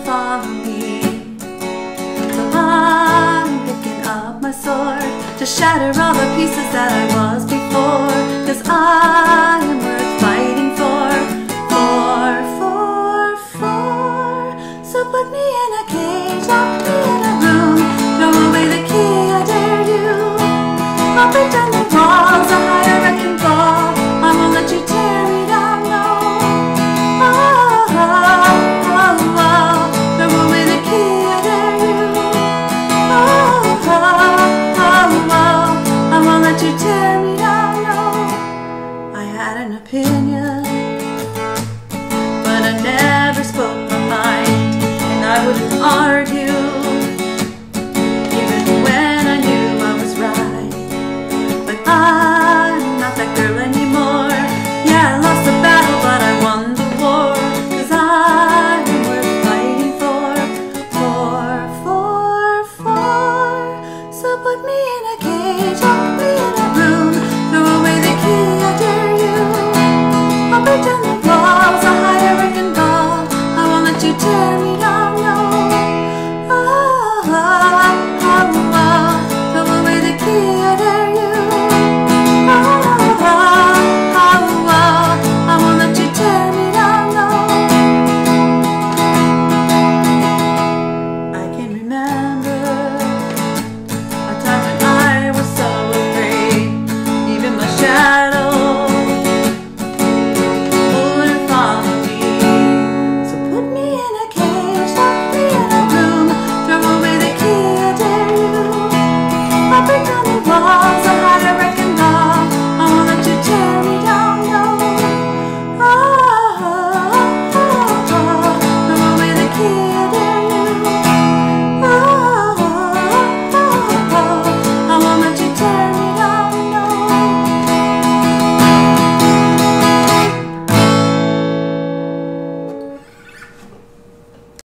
follow me. So I'm picking up my sword to shatter all the pieces that I was before, 'cause I am worth fighting for. So put me in a cage, lock me in a room, throw away the key, I dare you. I'll break down the walls, I'll hide a wrecking ball, I won't let you tear me down, no. Throw away the key, I dare you. I won't let you tear me down, no. I had an opinion, but I never spoke my mind, and I wouldn't argue, even when I knew I was right. But I'm not that girl anymore. Yeah, I lost the battle, but I won the war, 'cause I'm worth fighting for. So put me in a cage, lock me in a room, throw away the key, I dare you. I'll break down the walls, I'll hide a wrecking ball, I won't let you tear me